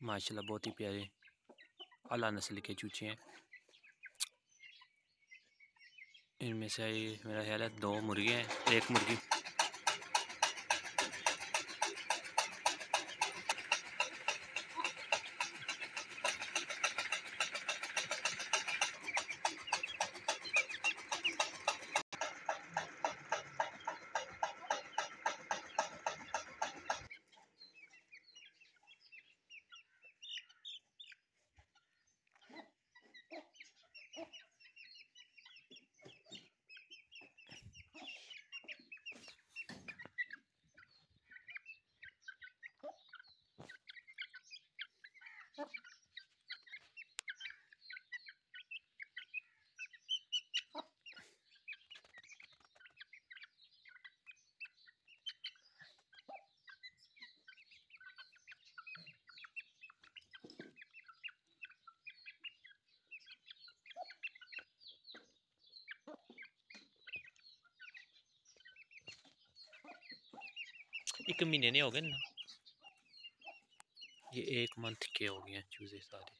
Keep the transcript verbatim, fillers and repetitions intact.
माशाल्लाह बहुत ही प्यारे आला नस्ल के चूचे हैं। इनमें से मेरा ख्याल है दो मुर्गे हैं, एक मुर्गी। एक महीने नहीं हो गए ना, ये एक मंथ के हो गए हैं चूजे सारे।